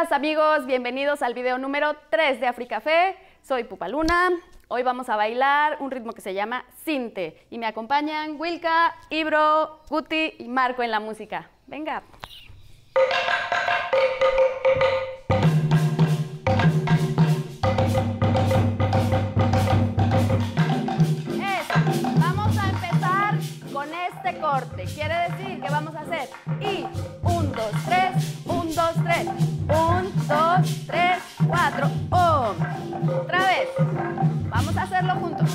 Amigas, amigos, bienvenidos al video número 3 de Africafé. Soy Pupa Luna. Hoy vamos a bailar un ritmo que se llama Sinte. Y me acompañan Wilka, Ibro, Guti y Marco en la música. Venga. Eso. Vamos a empezar con este corte. Quiere decir que vamos a hacer y 1, 2, 3, 1, 2, 3, 1, 2, 3, 4, otra vez. Vamos a hacerlo juntos.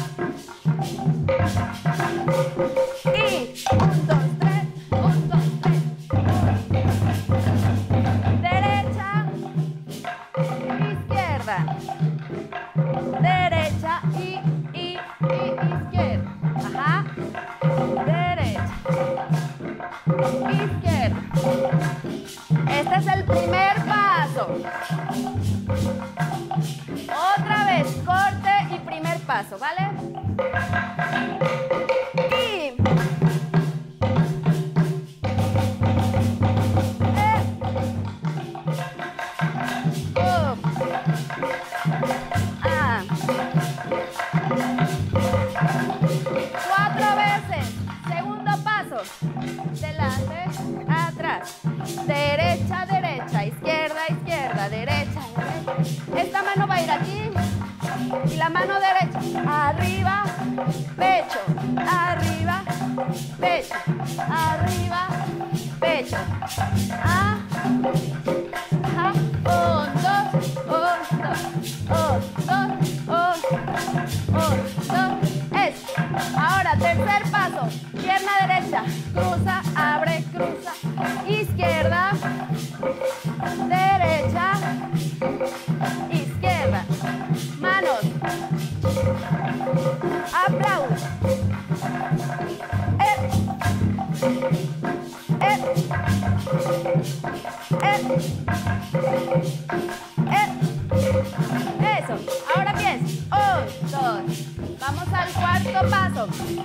Y 1, 2, 3, 1, 2, 3. Derecha, izquierda. Derecha y izquierda. Ajá. Derecha, izquierda. Este es el primer paso. Otra vez, corte y primer paso, ¿vale? Y cuatro veces. Segundo paso. Delante, atrás. Derecha, derecha, izquierda, izquierda, derecha, derecha. Esta mano va a ir aquí y la mano derecha arriba, pecho, arriba, pecho, arriba, pecho. Ahora, tercer paso, pierna derecha, cruza, abre, cruza, izquierda, derecha, izquierda, manos, aplausos, eso, ahora pies, 1, 2, vamos al cuarto paso,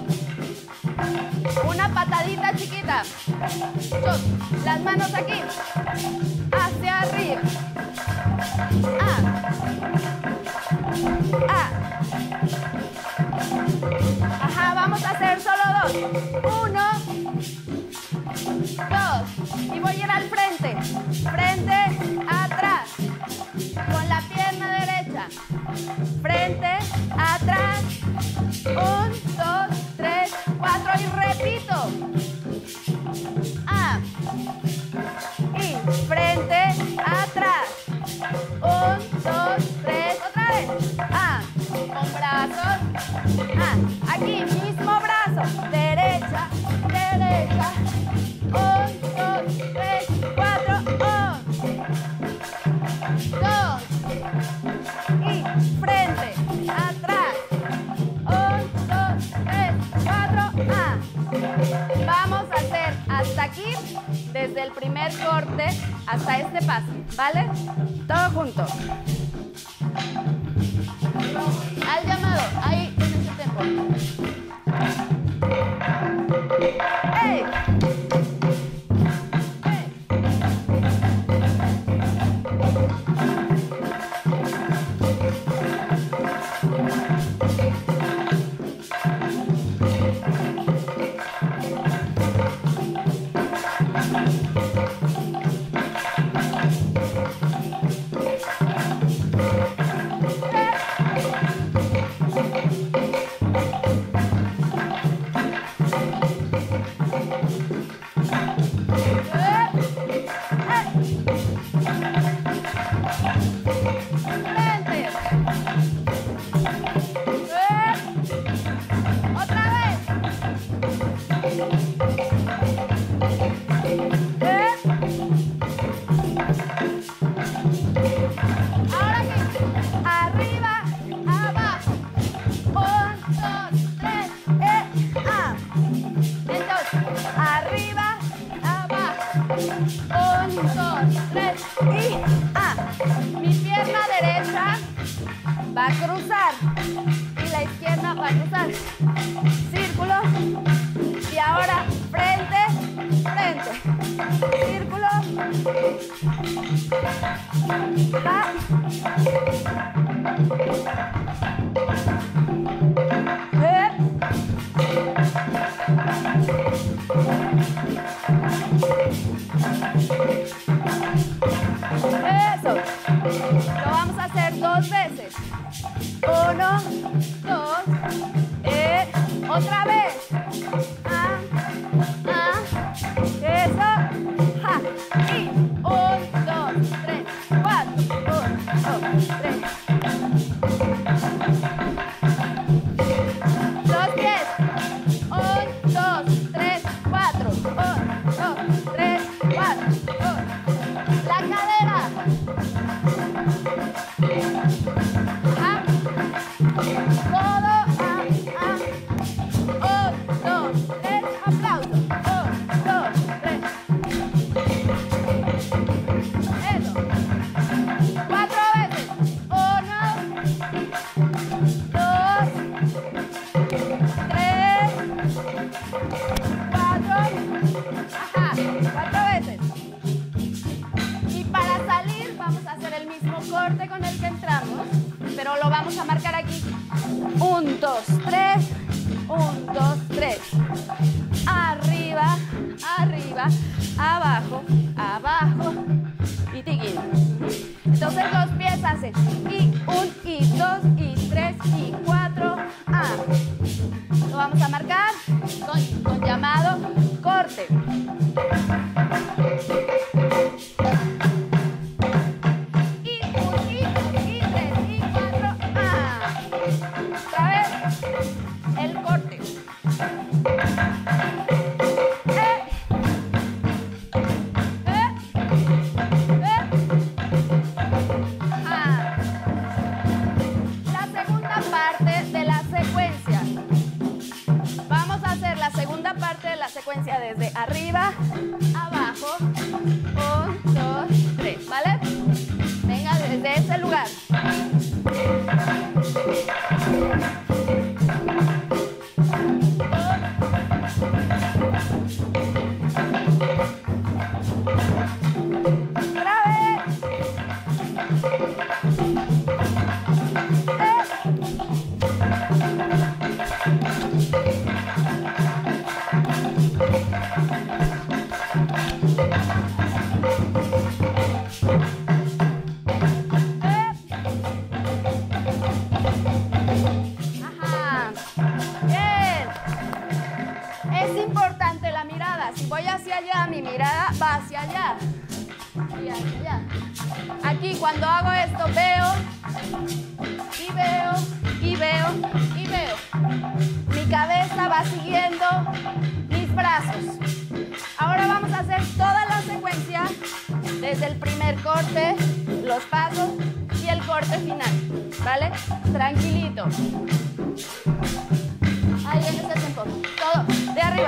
una patadita chiquita, las manos aquí, hacia arriba, ajá, vamos a hacer solo 2, 1, 2, y voy a ir al frente, frente, atrás, con la pierna derecha, frente, atrás, 1, 2, 3, 4 y repito, y frente, atrás, 1, 2, 3, otra vez, con brazos, aquí mismo brazo, derecha, derecha, 1, 2, 3, 4, 2, y frente, atrás, 1, 2, 3, 4, vamos a hacer hasta aquí, desde el primer corte hasta este paso, ¿vale? Todo junto. Al llamado, ahí en ese tempo. ¡Ey! Va a cruzar y la izquierda va a cruzar. Círculo. Y ahora frente, frente. Círculo. Ja. Eso. Lo vamos a hacer 2 veces. 1, 2. Otra vez. Eso. Ja. Y 1, 2, 3, 4. 1, 2, 3. Los pies. 1, 2, 3, 4. 1, 2, 3, 4. La cadera. Todo. 1, 2, 3. Aplauso. 1, 2, 3. Eso. 4 veces. 1, 2, 3, 4. Ajá. 4 veces. Y para salir vamos a hacer el mismo corte con el que entramos, pero lo vamos a marcar aquí. 1, 2, 3. 1, 2, 3. Arriba, arriba, abajo, abajo y tiquín. Entonces los pies hacen y 1, y 2, y 3, y 4. Lo vamos a marcar con llamado corte. Y 1, y 3, y 4. Otra vez el corte. La segunda parte de la secuencia. Vamos a hacer la segunda parte de la secuencia desde arriba, abajo. 1, 2, 3, ¿vale? Venga, desde ese lugar. Otra vez. Ajá. Bien. Es importante la mirada. Si voy hacia allá, mi mirada va hacia allá. Y hacia allá. Aquí cuando hago esto veo y veo y veo y veo. Mi cabeza va siguiendo mis brazos. Ahora vamos a hacer toda la secuencia desde el primer corte, los pasos y el corte final, ¿vale? Tranquilito. Ahí en ese tiempo. Todo de arriba.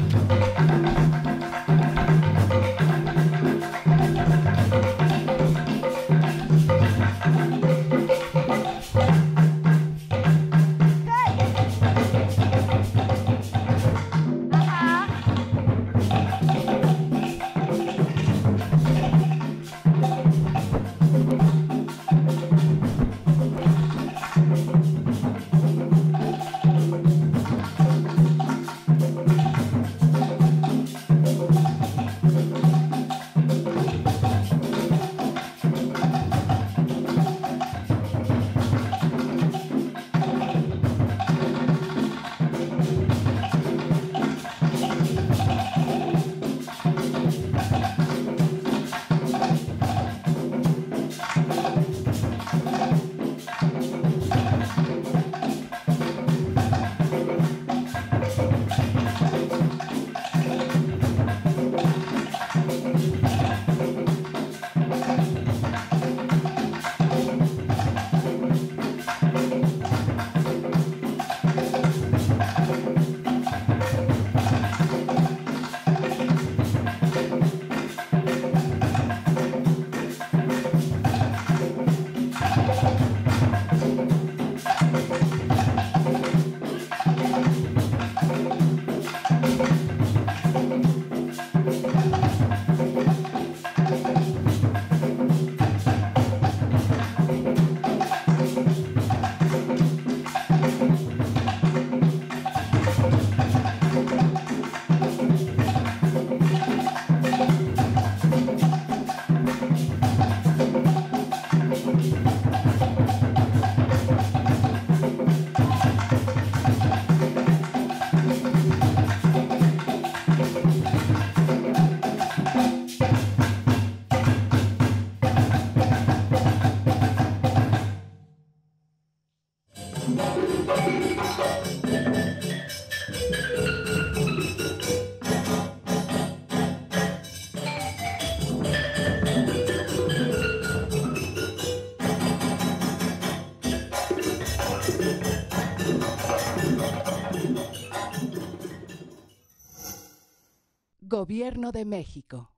Gobierno de México.